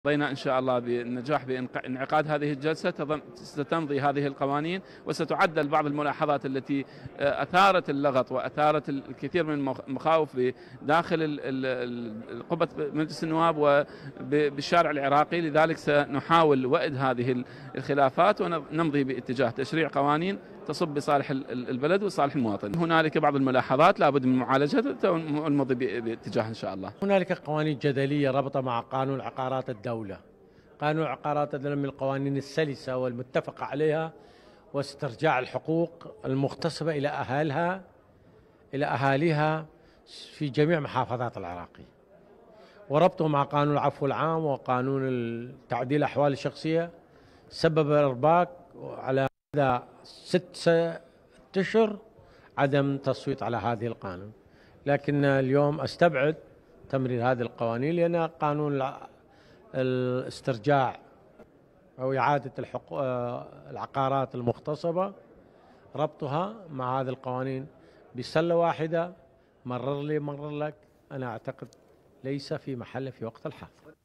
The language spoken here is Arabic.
رضينا إن شاء الله بالنجاح بانعقاد هذه الجلسة. ستمضي هذه القوانين وستعدل بعض الملاحظات التي أثارت اللغط وأثارت الكثير من المخاوف داخل قبة مجلس النواب وبالشارع العراقي. لذلك سنحاول وئد هذه الخلافات ونمضي باتجاه تشريع قوانين تصب بصالح البلد وصالح المواطن. هنالك بعض الملاحظات لابد من معالجتها ونمضي باتجاه إن شاء الله. هنالك قوانين جدلية ربطة مع قانون عقارات الدولة. قانون عقارات الدولة من القوانين السلسة والمتفق عليها واسترجاع الحقوق المغتصبة إلى أهاليها في جميع محافظات العراق، وربطه مع قانون العفو العام وقانون تعديل الأحوال الشخصية سبب إرباك على مدى 6 أشهر عدم تصويت على هذه القانون. لكن اليوم أستبعد تمرير هذه القوانين لأن قانون الاسترجاع أو إعادة العقارات المغتصبة ربطها مع هذه القوانين بسلة واحدة، مرر لي مرر لك، أنا أعتقد ليس في محله في وقت الحاضر.